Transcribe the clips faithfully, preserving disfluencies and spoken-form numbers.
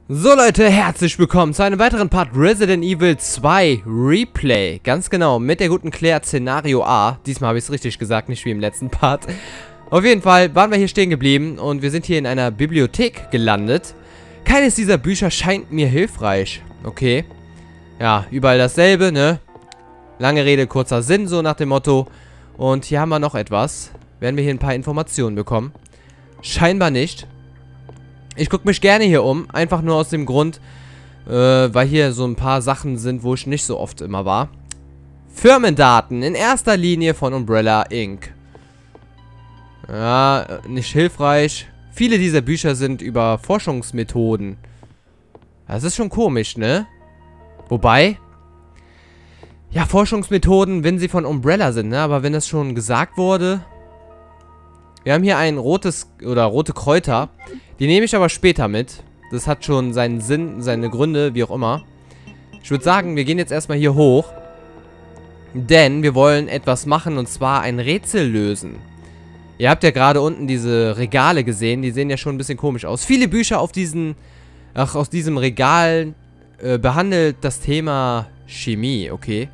So Leute, herzlich willkommen zu einem weiteren Part Resident Evil zwei Replay. Ganz genau, mit der guten Claire Szenario A. Diesmal habe ich es richtig gesagt, nicht wie im letzten Part. Auf jeden Fall waren wir hier stehen geblieben und wir sind hier in einer Bibliothek gelandet. Keines dieser Bücher scheint mir hilfreich. Okay. Ja, überall dasselbe, ne? Lange Rede, kurzer Sinn, so nach dem Motto. Und hier haben wir noch etwas. Werden wir hier ein paar Informationen bekommen? Scheinbar nicht. Ich gucke mich gerne hier um, einfach nur aus dem Grund, äh, weil hier so ein paar Sachen sind, wo ich nicht so oft immer war. Firmendaten in erster Linie von Umbrella Incorporated. Ja, nicht hilfreich. Viele dieser Bücher sind über Forschungsmethoden. Das ist schon komisch, ne? Wobei, ja, Forschungsmethoden, wenn sie von Umbrella sind, ne? Aber wenn das schon gesagt wurde... Wir haben hier ein rotes, oder rote Kräuter. Die nehme ich aber später mit. Das hat schon seinen Sinn, seine Gründe, wie auch immer. Ich würde sagen, wir gehen jetzt erstmal hier hoch. Denn wir wollen etwas machen, und zwar ein Rätsel lösen. Ihr habt ja gerade unten diese Regale gesehen. Die sehen ja schon ein bisschen komisch aus. Viele Bücher auf diesen, ach, aus diesem Regal äh, behandelt das Thema Chemie, okay.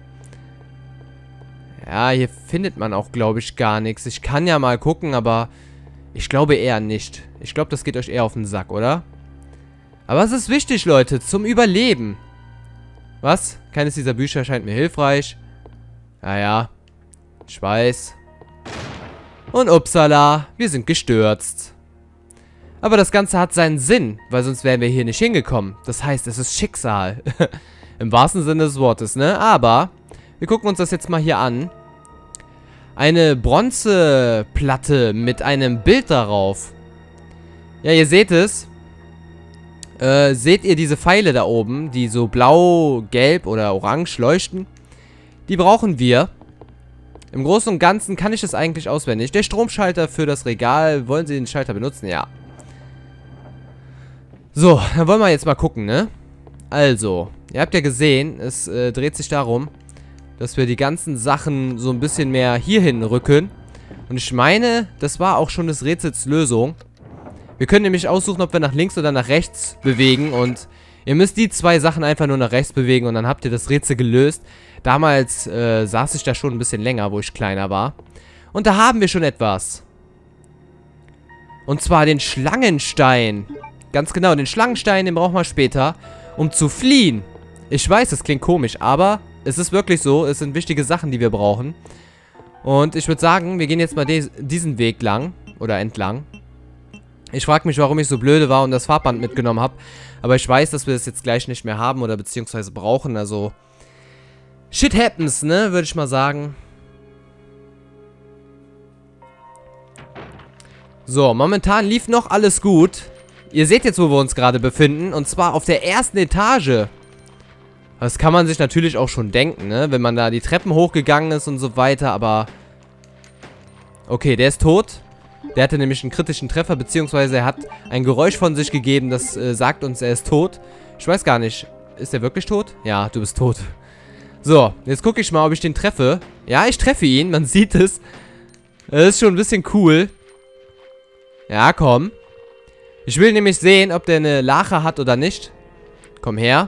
Ja, hier findet man auch, glaube ich, gar nichts. Ich kann ja mal gucken, aber ich glaube eher nicht. Ich glaube, das geht euch eher auf den Sack, oder? Aber es ist wichtig, Leute, zum Überleben. Was? Keines dieser Bücher scheint mir hilfreich. Naja, ich weiß. Und upsala, wir sind gestürzt. Aber das Ganze hat seinen Sinn, weil sonst wären wir hier nicht hingekommen. Das heißt, es ist Schicksal. Im wahrsten Sinne des Wortes, ne? Aber... wir gucken uns das jetzt mal hier an. Eine Bronzeplatte mit einem Bild darauf. Ja, ihr seht es. Äh, seht ihr diese Pfeile da oben, die so blau, gelb oder orange leuchten? Die brauchen wir. Im Großen und Ganzen kann ich das eigentlich auswendig. Der Stromschalter für das Regal. Wollen Sie den Schalter benutzen? Ja. So, dann wollen wir jetzt mal gucken, ne? Also, ihr habt ja gesehen, es äh, dreht sich darum, dass wir die ganzen Sachen so ein bisschen mehr hierhin rücken. Und ich meine, das war auch schon des Rätsels Lösung. Wir können nämlich aussuchen, ob wir nach links oder nach rechts bewegen. Und ihr müsst die zwei Sachen einfach nur nach rechts bewegen und dann habt ihr das Rätsel gelöst. Damals äh, saß ich da schon ein bisschen länger, wo ich kleiner war. Und da haben wir schon etwas. Und zwar den Schlangenstein. Ganz genau, den Schlangenstein, den brauchen wir später, um zu fliehen. Ich weiß, das klingt komisch, aber... es ist wirklich so, es sind wichtige Sachen, die wir brauchen. Und ich würde sagen, wir gehen jetzt mal diesen Weg lang. Oder entlang. Ich frage mich, warum ich so blöde war und das Farbband mitgenommen habe. Aber ich weiß, dass wir das jetzt gleich nicht mehr haben oder beziehungsweise brauchen. Also, shit happens, ne? Würde ich mal sagen. So, momentan lief noch alles gut. Ihr seht jetzt, wo wir uns gerade befinden. Und zwar auf der ersten Etage. Das kann man sich natürlich auch schon denken, ne? Wenn man da die Treppen hochgegangen ist und so weiter, aber... okay, der ist tot. Der hatte nämlich einen kritischen Treffer, beziehungsweise er hat ein Geräusch von sich gegeben, das äh, sagt uns, er ist tot. Ich weiß gar nicht, ist er wirklich tot? Ja, du bist tot. So, jetzt gucke ich mal, ob ich den treffe. Ja, ich treffe ihn, man sieht es. Das ist schon ein bisschen cool. Ja, komm. Ich will nämlich sehen, ob der eine Lache hat oder nicht. Komm her.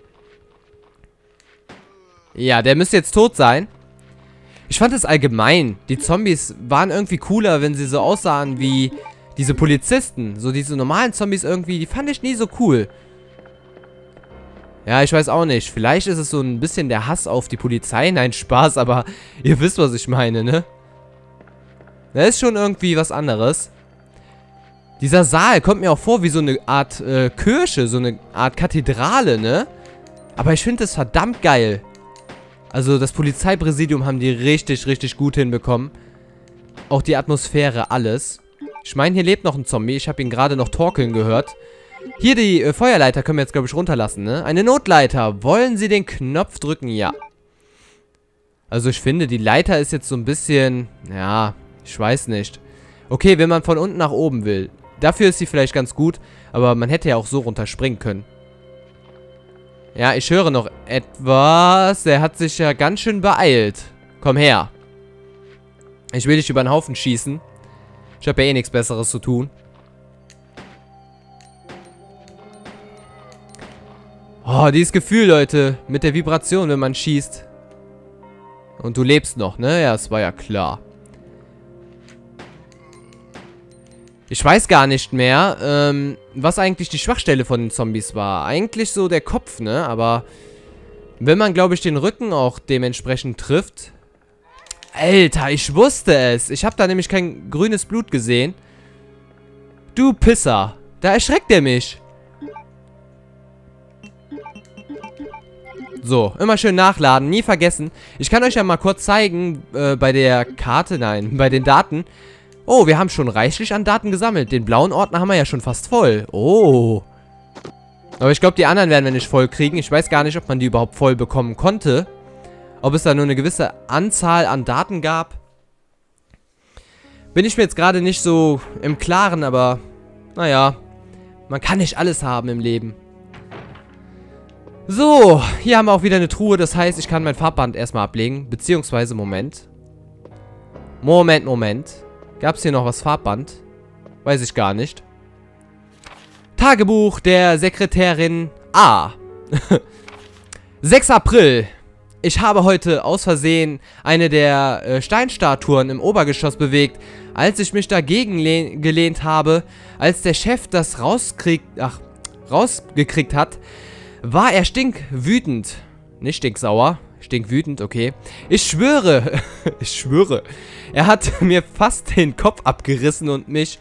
Ja, der müsste jetzt tot sein. Ich fand es allgemein. Die Zombies waren irgendwie cooler, wenn sie so aussahen wie diese Polizisten. So diese normalen Zombies irgendwie, die fand ich nie so cool. Ja, ich weiß auch nicht. Vielleicht ist es so ein bisschen der Hass auf die Polizei. Nein, Spaß, aber ihr wisst, was ich meine, ne? Das ist schon irgendwie was anderes. Dieser Saal kommt mir auch vor wie so eine Art äh, Kirche, so eine Art Kathedrale, ne? Aber ich finde es verdammt geil. Also das Polizeipräsidium haben die richtig, richtig gut hinbekommen. Auch die Atmosphäre, alles. Ich meine, hier lebt noch ein Zombie. Ich habe ihn gerade noch torkeln gehört. Hier die äh, Feuerleiter können wir jetzt, glaube ich, runterlassen, ne? Eine Notleiter. Wollen Sie den Knopf drücken? Ja. Also ich finde, die Leiter ist jetzt so ein bisschen... ja, ich weiß nicht. Okay, wenn man von unten nach oben will. Dafür ist sie vielleicht ganz gut. Aber man hätte ja auch so runterspringen können. Ja, ich höre noch etwas. Der hat sich ja ganz schön beeilt. Komm her. Ich will dich über den Haufen schießen. Ich habe ja eh nichts Besseres zu tun. Oh, dieses Gefühl, Leute. Mit der Vibration, wenn man schießt. Und du lebst noch, ne? Ja, das war ja klar. Ich weiß gar nicht mehr, ähm, was eigentlich die Schwachstelle von den Zombies war. Eigentlich so der Kopf, ne? Aber wenn man, glaube ich, den Rücken auch dementsprechend trifft. Alter, ich wusste es. Ich habe da nämlich kein grünes Blut gesehen. Du Pisser. Da erschreckt er mich. So, immer schön nachladen, nie vergessen. Ich kann euch ja mal kurz zeigen, äh, bei der Karte, nein, bei den Daten. Oh, wir haben schon reichlich an Daten gesammelt. Den blauen Ordner haben wir ja schon fast voll. Oh. Aber ich glaube, die anderen werden wir nicht voll kriegen. Ich weiß gar nicht, ob man die überhaupt voll bekommen konnte. Ob es da nur eine gewisse Anzahl an Daten gab. Bin ich mir jetzt gerade nicht so im Klaren, aber naja, man kann nicht alles haben im Leben. So, hier haben wir auch wieder eine Truhe, das heißt, ich kann mein Farbband erstmal ablegen, beziehungsweise, Moment. Moment, Moment. Gab es hier noch was Farbband? Weiß ich gar nicht. Tagebuch der Sekretärin A. sechster April. Ich habe heute aus Versehen eine der äh, Steinstatuen im Obergeschoss bewegt, als ich mich dagegen gelehnt habe, als der Chef das rauskriegt, ach, rausgekriegt hat, war er stinkwütend. Nicht stinksauer, stinkwütend, okay. Ich schwöre, ich schwöre, er hat mir fast den Kopf abgerissen und mich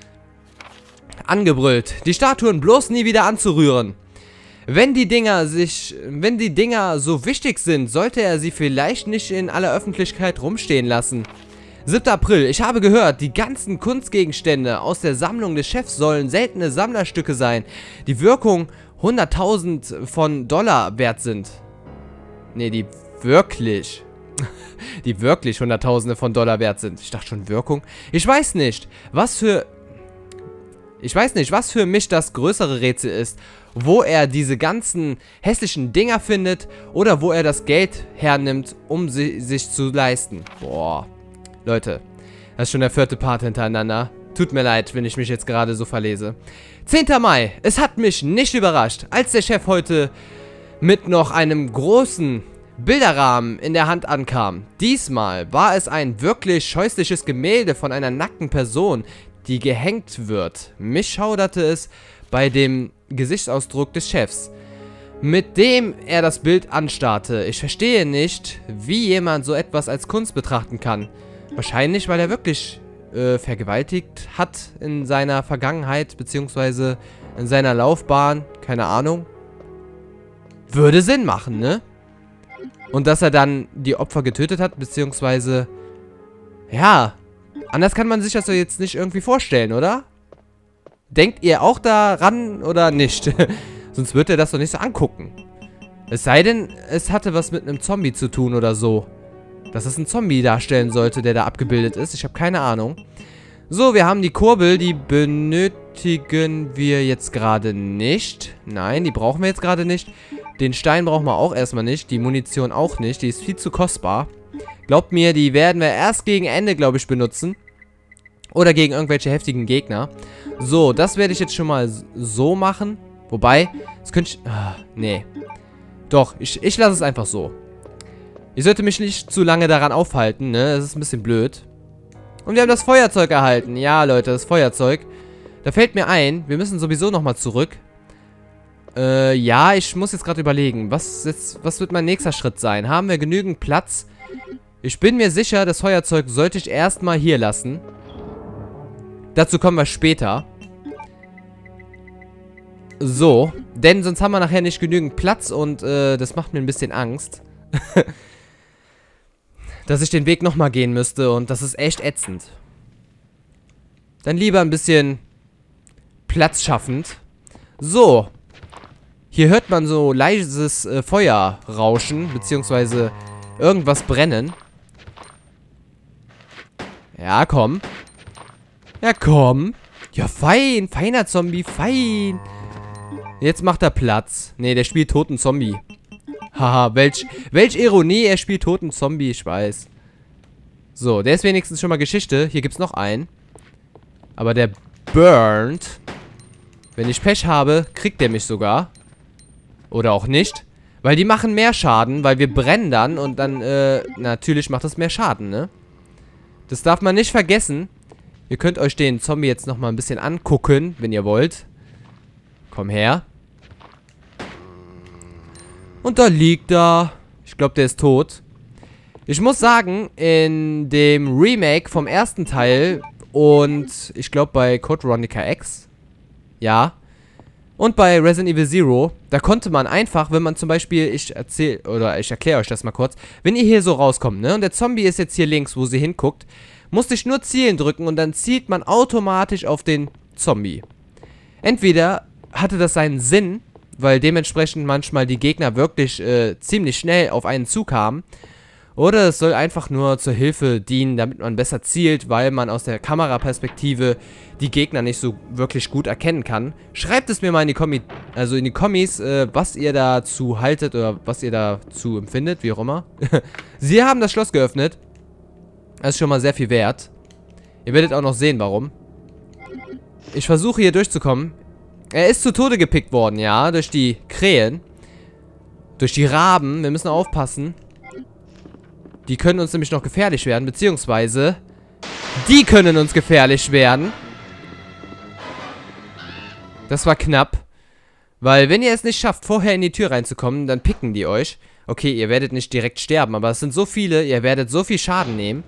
angebrüllt, die Statuen bloß nie wieder anzurühren. Wenn die Dinger sich, wenn die Dinger so wichtig sind, sollte er sie vielleicht nicht in aller Öffentlichkeit rumstehen lassen. siebter April. Ich habe gehört, die ganzen Kunstgegenstände aus der Sammlung des Chefs sollen seltene Sammlerstücke sein, die Wirkung hunderttausend von Dollar wert sind. Ne, die wirklich, die wirklich hunderttausende von Dollar wert sind. Ich dachte schon Wirkung. Ich weiß nicht, was für, ich weiß nicht, was für mich das größere Rätsel ist. Wo er diese ganzen hässlichen Dinger findet oder wo er das Geld hernimmt, um sie sich zu leisten. Boah. Leute, das ist schon der vierte Part hintereinander. Tut mir leid, wenn ich mich jetzt gerade so verlese. zehnter Mai. Es hat mich nicht überrascht, als der Chef heute mit noch einem großen Bilderrahmen in der Hand ankam. Diesmal war es ein wirklich scheußliches Gemälde von einer nackten Person, die gehängt wird. Mich schauderte es bei dem Gesichtsausdruck des Chefs, mit dem er das Bild anstarrte. Ich verstehe nicht, wie jemand so etwas als Kunst betrachten kann. Wahrscheinlich, weil er wirklich äh, vergewaltigt hat in seiner Vergangenheit, beziehungsweise in seiner Laufbahn. Keine Ahnung. Würde Sinn machen, ne? Und dass er dann die Opfer getötet hat, beziehungsweise, ja, anders kann man sich das doch jetzt nicht irgendwie vorstellen, oder? Denkt ihr auch daran oder nicht? Sonst wird er das doch nicht so angucken. Es sei denn, es hatte was mit einem Zombie zu tun oder so. Dass es ein Zombie darstellen sollte, der da abgebildet ist. Ich habe keine Ahnung. So, wir haben die Kurbel. Die benötigen wir jetzt gerade nicht. Nein, die brauchen wir jetzt gerade nicht. Den Stein brauchen wir auch erstmal nicht. Die Munition auch nicht. Die ist viel zu kostbar. Glaubt mir, die werden wir erst gegen Ende, glaube ich, benutzen. Oder gegen irgendwelche heftigen Gegner. So, das werde ich jetzt schon mal so machen. Wobei, das könnte ich... Ah, nee. Doch, ich, ich lasse es einfach so. Ich sollte mich nicht zu lange daran aufhalten, ne? Das ist ein bisschen blöd. Und wir haben das Feuerzeug erhalten. Ja, Leute, das Feuerzeug. Da fällt mir ein, wir müssen sowieso nochmal zurück. Äh, ja, ich muss jetzt gerade überlegen. Was, jetzt, was wird mein nächster Schritt sein? Haben wir genügend Platz? Ich bin mir sicher, das Feuerzeug sollte ich erstmal hier lassen. Dazu kommen wir später. So, denn sonst haben wir nachher nicht genügend Platz und äh, das macht mir ein bisschen Angst. Dass ich den Weg nochmal gehen müsste und das ist echt ätzend. Dann lieber ein bisschen Platz schaffend. So. Hier hört man so leises äh, Feuer rauschen, beziehungsweise irgendwas brennen. Ja, komm. Ja, komm. Ja, fein. Feiner Zombie, fein. Jetzt macht er Platz. Ne, der spielt toten Zombie. Haha, welch, welch Ironie, er spielt toten Zombie, ich weiß. So, der ist wenigstens schon mal Geschichte. Hier gibt's noch einen. Aber der burnt. Wenn ich Pech habe, kriegt der mich sogar. Oder auch nicht. Weil die machen mehr Schaden, weil wir brennen dann und dann, äh, natürlich macht das mehr Schaden, ne? Das darf man nicht vergessen. Ihr könnt euch den Zombie jetzt nochmal ein bisschen angucken, wenn ihr wollt. Komm her. Und da liegt er. Ich glaube, der ist tot. Ich muss sagen, in dem Remake vom ersten Teil und ich glaube bei Code Veronica X, ja, und bei Resident Evil Zero, da konnte man einfach, wenn man zum Beispiel, ich erzähle, oder ich erkläre euch das mal kurz, wenn ihr hier so rauskommt, ne, und der Zombie ist jetzt hier links, wo sie hinguckt, musste ich nur zielen drücken und dann zielt man automatisch auf den Zombie. Entweder hatte das seinen Sinn, weil dementsprechend manchmal die Gegner wirklich äh, ziemlich schnell auf einen zukamen, oder es soll einfach nur zur Hilfe dienen, damit man besser zielt, weil man aus der Kameraperspektive die Gegner nicht so wirklich gut erkennen kann. Schreibt es mir mal in die Kommi also in die Kommis, äh, was ihr dazu haltet oder was ihr dazu empfindet, wie auch immer. Sie haben das Schloss geöffnet. Das ist schon mal sehr viel wert. Ihr werdet auch noch sehen, warum. Ich versuche hier durchzukommen. Er ist zu Tode gepickt worden, ja, durch die Krähen. Durch die Raben. Wir müssen aufpassen. Die können uns nämlich noch gefährlich werden, beziehungsweise die können uns gefährlich werden. Das war knapp. Weil wenn ihr es nicht schafft, vorher in die Tür reinzukommen, dann picken die euch. Okay, ihr werdet nicht direkt sterben, aber es sind so viele, ihr werdet so viel Schaden nehmen.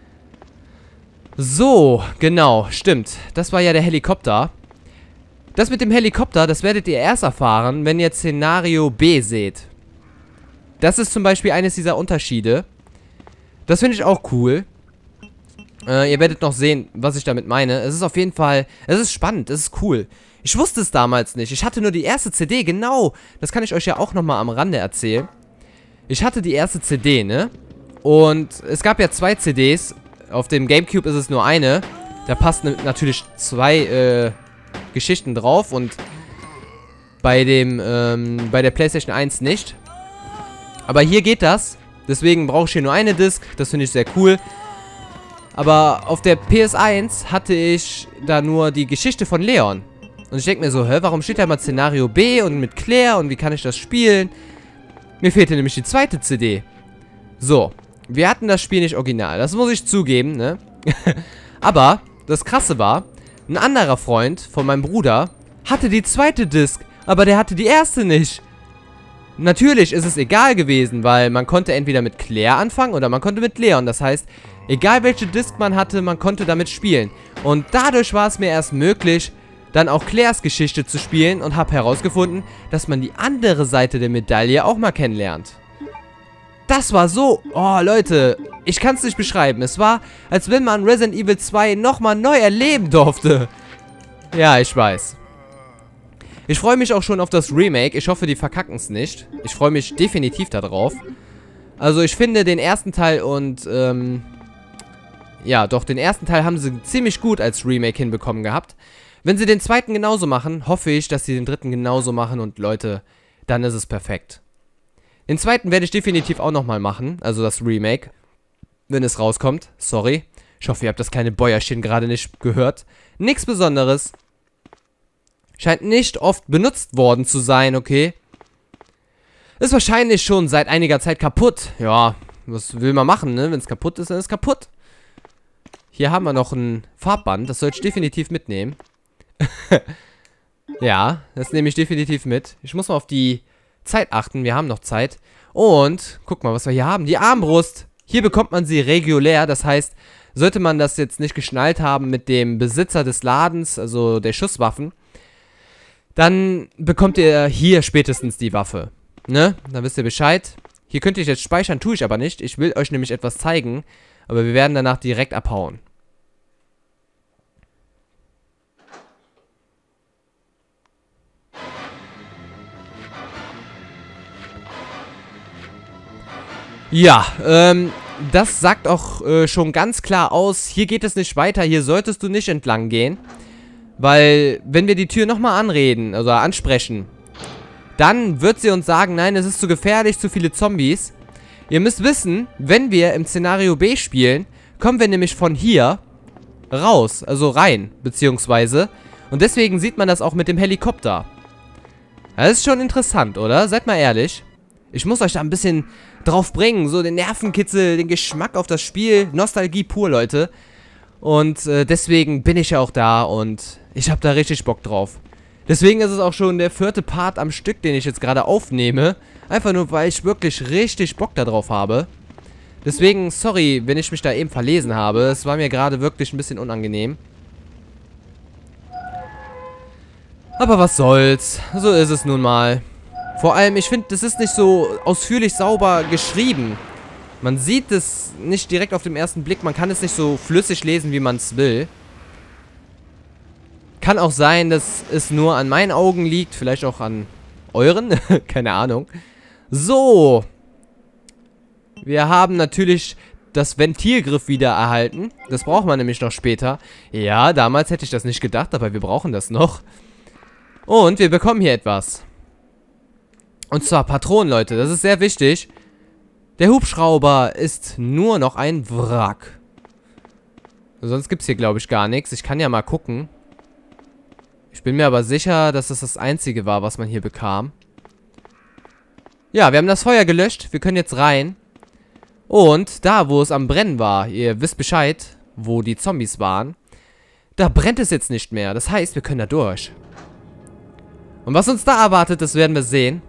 So, genau, stimmt. Das war ja der Helikopter. Das mit dem Helikopter, das werdet ihr erst erfahren, wenn ihr Szenario B seht. Das ist zum Beispiel eines dieser Unterschiede. Das finde ich auch cool. Äh, ihr werdet noch sehen, was ich damit meine. Es ist auf jeden Fall, es ist spannend, es ist cool. Ich wusste es damals nicht. Ich hatte nur die erste C D, genau. Das kann ich euch ja auch nochmal am Rande erzählen. Ich hatte die erste C D, ne? Und es gab ja zwei C Ds. Auf dem Gamecube ist es nur eine. Da passen natürlich zwei äh, Geschichten drauf. Und bei dem, ähm, bei der PlayStation eins nicht. Aber hier geht das. Deswegen brauche ich hier nur eine Disc. Das finde ich sehr cool. Aber auf der P S eins hatte ich da nur die Geschichte von Leon. Und ich denke mir so, hä, warum steht da mal Szenario B und mit Claire und wie kann ich das spielen? Mir fehlte nämlich die zweite C D. So, wir hatten das Spiel nicht original. Das muss ich zugeben, ne? Aber das Krasse war, ein anderer Freund von meinem Bruder hatte die zweite Disc, aber der hatte die erste nicht. Natürlich ist es egal gewesen, weil man konnte entweder mit Claire anfangen oder man konnte mit Leon. Das heißt, egal welche Disc man hatte, man konnte damit spielen. Und dadurch war es mir erst möglich, dann auch Claires Geschichte zu spielen und habe herausgefunden, dass man die andere Seite der Medaille auch mal kennenlernt. Das war so... Oh, Leute, ich kann es nicht beschreiben. Es war, als wenn man Resident Evil zwei nochmal neu erleben durfte. Ja, ich weiß. Ich freue mich auch schon auf das Remake. Ich hoffe, die verkacken es nicht. Ich freue mich definitiv darauf. Also, ich finde den ersten Teil und, ähm... ja, doch, den ersten Teil haben sie ziemlich gut als Remake hinbekommen gehabt. Wenn sie den zweiten genauso machen, hoffe ich, dass sie den dritten genauso machen. Und Leute, dann ist es perfekt. Den zweiten werde ich definitiv auch nochmal machen. Also das Remake. Wenn es rauskommt. Sorry. Ich hoffe, ihr habt das kleine Bäuerchen gerade nicht gehört. Nichts Besonderes. Scheint nicht oft benutzt worden zu sein, okay? Ist wahrscheinlich schon seit einiger Zeit kaputt. Ja, was will man machen, ne? Wenn es kaputt ist, dann ist es kaputt. Hier haben wir noch ein Farbband. Das soll ich definitiv mitnehmen. Ja, das nehme ich definitiv mit. Ich muss mal auf die Zeit achten. Wir haben noch Zeit. Und, guck mal, was wir hier haben. Die Armbrust. Hier bekommt man sie regulär. Das heißt, sollte man das jetzt nicht geschnallt haben mit dem Besitzer des Ladens, also der Schusswaffen, dann bekommt ihr hier spätestens die Waffe. Ne? Dann wisst ihr Bescheid. Hier könnt ihr jetzt speichern, tue ich aber nicht. Ich will euch nämlich etwas zeigen. Aber wir werden danach direkt abhauen. Ja, ähm, das sagt auch äh, schon ganz klar aus, hier geht es nicht weiter, hier solltest du nicht entlang gehen. Weil, wenn wir die Tür nochmal anreden, also ansprechen, dann wird sie uns sagen, nein, es ist zu gefährlich, zu viele Zombies. Ihr müsst wissen, wenn wir im Szenario B spielen, kommen wir nämlich von hier raus, also rein, beziehungsweise. Und deswegen sieht man das auch mit dem Helikopter. Das ist schon interessant, oder? Seid mal ehrlich. Ich muss euch da ein bisschen drauf bringen. So den Nervenkitzel, den Geschmack auf das Spiel. Nostalgie pur, Leute. Und äh, deswegen bin ich ja auch da und ich habe da richtig Bock drauf. Deswegen ist es auch schon der vierte Part am Stück, den ich jetzt gerade aufnehme. Einfach nur, weil ich wirklich richtig Bock darauf habe. Deswegen, sorry, wenn ich mich da eben verlesen habe. Es war mir gerade wirklich ein bisschen unangenehm. Aber was soll's. So ist es nun mal. Vor allem, ich finde, das ist nicht so ausführlich sauber geschrieben. Man sieht es nicht direkt auf den ersten Blick. Man kann es nicht so flüssig lesen, wie man es will. Kann auch sein, dass es nur an meinen Augen liegt. Vielleicht auch an euren. Keine Ahnung. So. Wir haben natürlich das Ventilgriff wieder erhalten. Das braucht man nämlich noch später. Ja, damals hätte ich das nicht gedacht, aber wir brauchen das noch. Und wir bekommen hier etwas. Und zwar Patronen, Leute. Das ist sehr wichtig. Der Hubschrauber ist nur noch ein Wrack. Sonst gibt es hier, glaube ich, gar nichts. Ich kann ja mal gucken. Ich bin mir aber sicher, dass das das Einzige war, was man hier bekam. Ja, wir haben das Feuer gelöscht. Wir können jetzt rein. Und da, wo es am Brennen war, ihr wisst Bescheid, wo die Zombies waren, da brennt es jetzt nicht mehr. Das heißt, wir können da durch. Und was uns da erwartet, das werden wir sehen.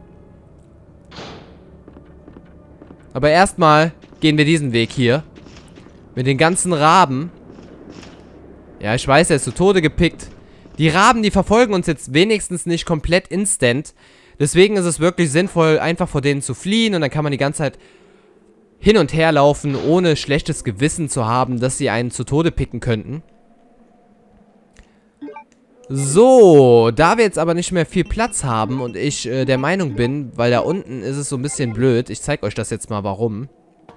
Aber erstmal gehen wir diesen Weg hier. Mit den ganzen Raben. Ja, ich weiß, er ist zu Tode gepickt. Die Raben, die verfolgen uns jetzt wenigstens nicht komplett instant. Deswegen ist es wirklich sinnvoll, einfach vor denen zu fliehen. Und dann kann man die ganze Zeit hin und her laufen, ohne schlechtes Gewissen zu haben, dass sie einen zu Tode picken könnten. So, da wir jetzt aber nicht mehr viel Platz haben und ich äh, der Meinung bin, weil da unten ist es so ein bisschen blöd. Ich zeige euch das jetzt mal, warum.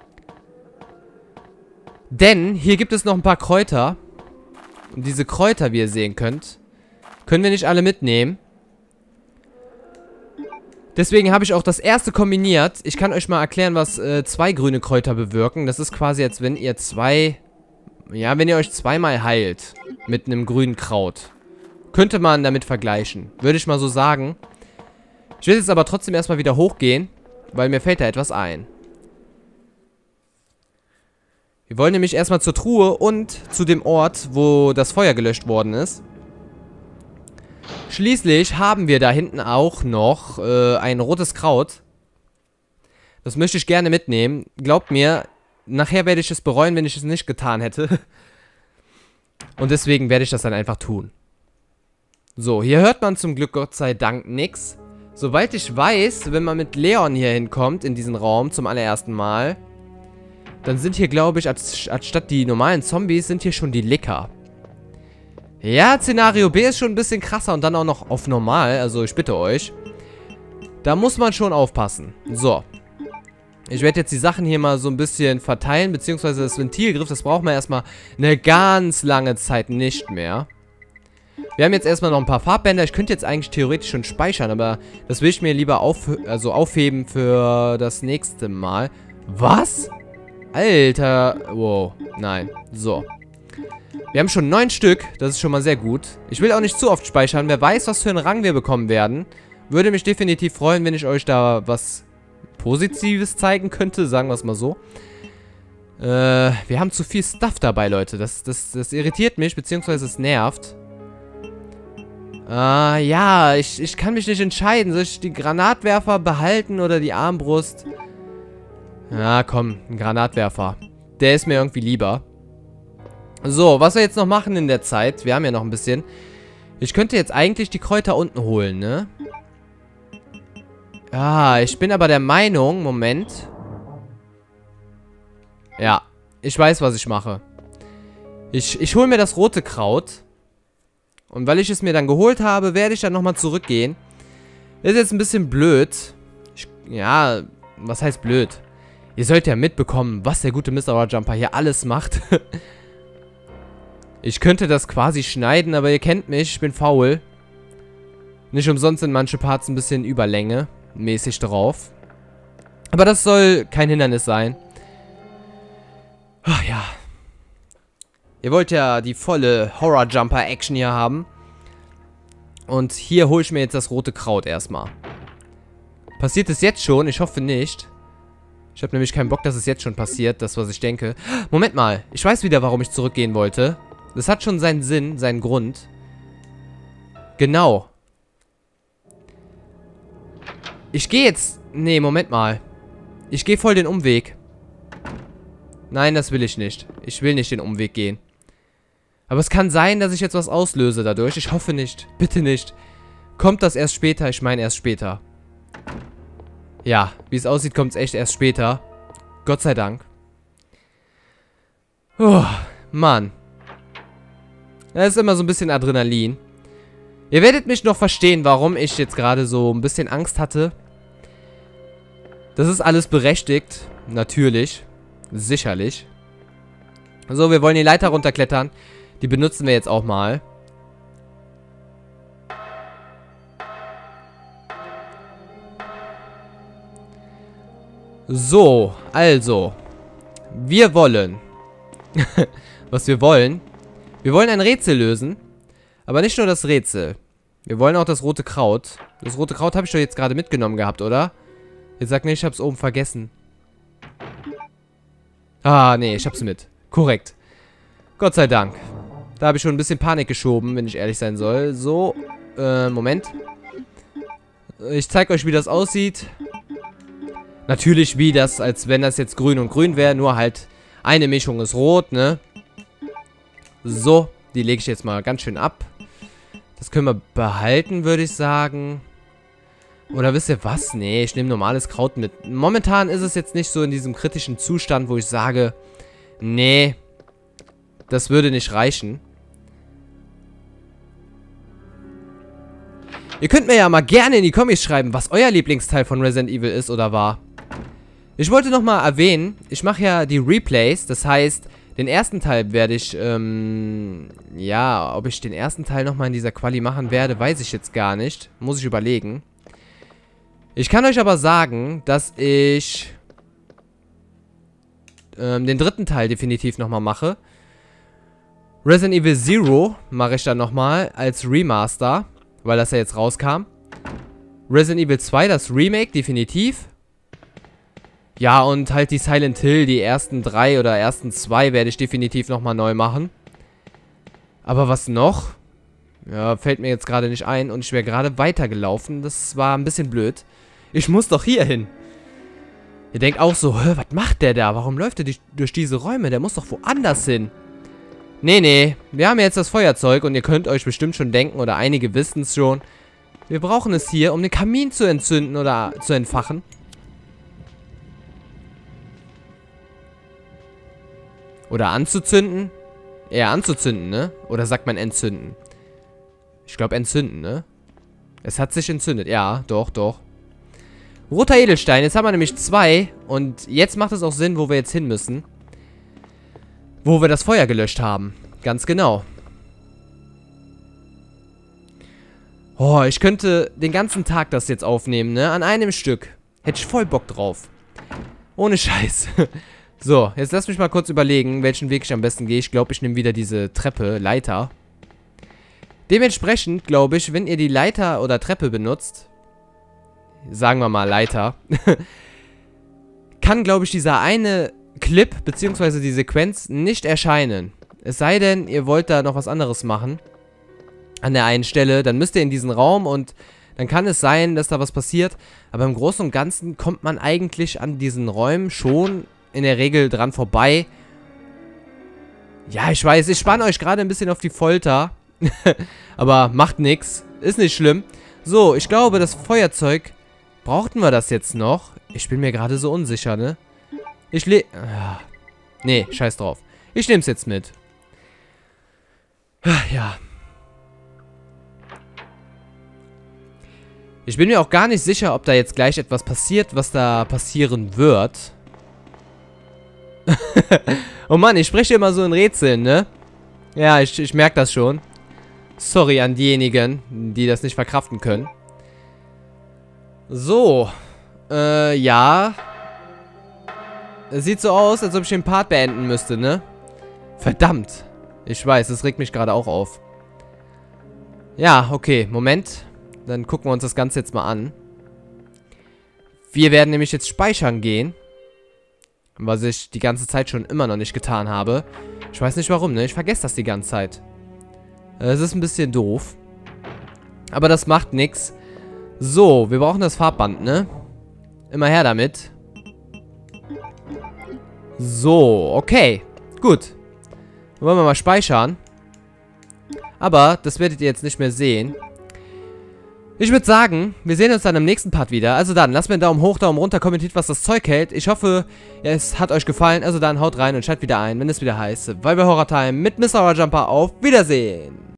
Denn hier gibt es noch ein paar Kräuter. Und diese Kräuter, wie ihr sehen könnt, können wir nicht alle mitnehmen. Deswegen habe ich auch das erste kombiniert. Ich kann euch mal erklären, was äh, zwei grüne Kräuter bewirken. Das ist quasi, als wenn ihr zwei... Ja, wenn ihr euch zweimal heilt mit einem grünen Kraut. Könnte man damit vergleichen. Würde ich mal so sagen. Ich will jetzt aber trotzdem erstmal wieder hochgehen, weil mir fällt da etwas ein. Wir wollen nämlich erstmal zur Truhe und zu dem Ort, wo das Feuer gelöscht worden ist. Schließlich haben wir da hinten auch noch äh, ein rotes Kraut. Das möchte ich gerne mitnehmen. Glaubt mir, nachher werde ich es bereuen, wenn ich es nicht getan hätte. Und deswegen werde ich das dann einfach tun. So, hier hört man zum Glück Gott sei Dank nichts. Soweit ich weiß, wenn man mit Leon hier hinkommt, in diesen Raum zum allerersten Mal, dann sind hier, glaube ich, als, anstatt die normalen Zombies, sind hier schon die Licker. Ja, Szenario B ist schon ein bisschen krasser und dann auch noch auf normal, also ich bitte euch. Da muss man schon aufpassen. So. Ich werde jetzt die Sachen hier mal so ein bisschen verteilen, beziehungsweise das Ventilgriff, das braucht man erstmal eine ganz lange Zeit nicht mehr. Wir haben jetzt erstmal noch ein paar Farbbänder. Ich könnte jetzt eigentlich theoretisch schon speichern, aber das will ich mir lieber auf, also aufheben für das nächste Mal. Was? Alter. Wow. Nein. So. Wir haben schon neun Stück. Das ist schon mal sehr gut. Ich will auch nicht zu oft speichern. Wer weiß, was für einen Rang wir bekommen werden. Würde mich definitiv freuen, wenn ich euch da was Positives zeigen könnte. Sagen wir es mal so. Äh, wir haben zu viel Stuff dabei, Leute. Das, das, das irritiert mich, beziehungsweise es nervt. Ah, äh, ja, ich, ich kann mich nicht entscheiden. Soll ich die Granatwerfer behalten oder die Armbrust? Ja, komm, ein Granatwerfer. Der ist mir irgendwie lieber. So, was wir jetzt noch machen in der Zeit, wir haben ja noch ein bisschen. Ich könnte jetzt eigentlich die Kräuter unten holen, ne? Ah, ich bin aber der Meinung, Moment. Ja, ich weiß, was ich mache. Ich, ich hole mir das rote Kraut. Und weil ich es mir dann geholt habe, werde ich dann nochmal zurückgehen. Ist jetzt ein bisschen blöd. Ich, ja, was heißt blöd? Ihr sollt ja mitbekommen, was der gute Mister Horrorjumper hier alles macht. Ich könnte das quasi schneiden, aber ihr kennt mich, ich bin faul. Nicht umsonst sind manche Parts ein bisschen Überlänge mäßig drauf. Aber das soll kein Hindernis sein. Ach ja. Ihr wollt ja die volle Horrorjumper-Action hier haben. Und hier hole ich mir jetzt das rote Kraut erstmal. Passiert es jetzt schon? Ich hoffe nicht. Ich habe nämlich keinen Bock, dass es jetzt schon passiert. Das, was ich denke. Moment mal. Ich weiß wieder, warum ich zurückgehen wollte. Das hat schon seinen Sinn, seinen Grund. Genau. Ich gehe jetzt... Nee, Moment mal. Ich gehe voll den Umweg. Nein, das will ich nicht. Ich will nicht den Umweg gehen. Aber es kann sein, dass ich jetzt was auslöse dadurch. Ich hoffe nicht. Bitte nicht. Kommt das erst später? Ich meine erst später. Ja, wie es aussieht, kommt es echt erst später. Gott sei Dank. Oh, Mann. Das ist immer so ein bisschen Adrenalin. Ihr werdet mich noch verstehen, warum ich jetzt gerade so ein bisschen Angst hatte. Das ist alles berechtigt. Natürlich. Sicherlich. So, wir wollen die Leiter runterklettern. Die benutzen wir jetzt auch mal. So, also. Wir wollen. Was wir wollen. Wir wollen ein Rätsel lösen. Aber nicht nur das Rätsel. Wir wollen auch das rote Kraut. Das rote Kraut habe ich doch jetzt gerade mitgenommen gehabt, oder? Jetzt sag nicht, ich habe es oben vergessen. Ah, nee, ich hab's mit. Korrekt. Gott sei Dank. Da habe ich schon ein bisschen Panik geschoben, wenn ich ehrlich sein soll. So, äh, Moment. Ich zeige euch, wie das aussieht. Natürlich wie das, als wenn das jetzt grün und grün wäre. Nur halt, eine Mischung ist rot, ne? So, die lege ich jetzt mal ganz schön ab. Das können wir behalten, würde ich sagen. Oder wisst ihr was? Nee, ich nehme normales Kraut mit. Momentan ist es jetzt nicht so in diesem kritischen Zustand, wo ich sage, nee, das würde nicht reichen. Ihr könnt mir ja mal gerne in die Kommis schreiben, was euer Lieblingsteil von Resident Evil ist oder war. Ich wollte nochmal erwähnen, ich mache ja die Replays, das heißt, den ersten Teil werde ich, ähm, ja, ob ich den ersten Teil nochmal in dieser Quali machen werde, weiß ich jetzt gar nicht. Muss ich überlegen. Ich kann euch aber sagen, dass ich ähm, den dritten Teil definitiv nochmal mache. Resident Evil Zero mache ich dann nochmal als Remaster, weil das ja jetzt rauskam. Resident Evil zwei, das Remake, definitiv. Ja, und halt die Silent Hill, die ersten drei oder ersten zwei werde ich definitiv nochmal neu machen. Aber was noch? Ja, fällt mir jetzt gerade nicht ein und ich wäre gerade weitergelaufen. Das war ein bisschen blöd. Ich muss doch hier hin. Ihr denkt auch so, hä, was macht der da? Warum läuft er durch diese Räume? Der muss doch woanders hin. Nee, nee. Wir haben jetzt das Feuerzeug und ihr könnt euch bestimmt schon denken, oder einige wissen es schon. Wir brauchen es hier, um den Kamin zu entzünden oder zu entfachen. Oder anzuzünden. Eher anzuzünden, ne? Oder sagt man entzünden? Ich glaube entzünden, ne? Es hat sich entzündet. Ja, doch, doch. Roter Edelstein. Jetzt haben wir nämlich zwei. Und jetzt macht es auch Sinn, wo wir jetzt hin müssen. Wo wir das Feuer gelöscht haben. Ganz genau. Oh, ich könnte den ganzen Tag das jetzt aufnehmen, ne? An einem Stück. Hätte ich voll Bock drauf. Ohne Scheiß. So, jetzt lass mich mal kurz überlegen, welchen Weg ich am besten gehe. Ich glaube, ich nehme wieder diese Treppe, Leiter. Dementsprechend, glaube ich, wenn ihr die Leiter oder Treppe benutzt, sagen wir mal Leiter, kann, glaube ich, dieser eine Clip, beziehungsweise die Sequenz nicht erscheinen. Es sei denn, ihr wollt da noch was anderes machen. An der einen Stelle, dann müsst ihr in diesen Raum und dann kann es sein, dass da was passiert. Aber im Großen und Ganzen kommt man eigentlich an diesen Räumen schon in der Regel dran vorbei. Ja, ich weiß, ich spanne euch gerade ein bisschen auf die Folter. Aber macht nix. Ist nicht schlimm. So, ich glaube, das Feuerzeug, brauchten wir das jetzt noch? Ich bin mir gerade so unsicher, ne? Ich le... Ah. Nee, scheiß drauf. Ich nehme es jetzt mit. Ja. Ich bin mir auch gar nicht sicher, ob da jetzt gleich etwas passiert, was da passieren wird. Oh Mann, ich spreche immer so in Rätseln, ne? Ja, ich, ich merke das schon. Sorry an diejenigen, die das nicht verkraften können. So. Äh, ja. Es sieht so aus, als ob ich den Part beenden müsste, ne? Verdammt. Ich weiß, das regt mich gerade auch auf. Ja, okay, Moment. Dann gucken wir uns das Ganze jetzt mal an. Wir werden nämlich jetzt speichern gehen. Was ich die ganze Zeit schon immer noch nicht getan habe. Ich weiß nicht warum, ne? Ich vergesse das die ganze Zeit. Es ist ein bisschen doof. Aber das macht nichts. So, wir brauchen das Farbband, ne? Immer her damit. So, okay. Gut. Dann wollen wir mal speichern. Aber das werdet ihr jetzt nicht mehr sehen. Ich würde sagen, wir sehen uns dann im nächsten Part wieder. Also dann, lasst mir einen Daumen hoch, Daumen runter, kommentiert, was das Zeug hält. Ich hoffe, es hat euch gefallen. Also dann, haut rein und schaltet wieder ein, wenn es wieder heißt Survival Horror Time mit Mister Horror Jumper. Auf Wiedersehen!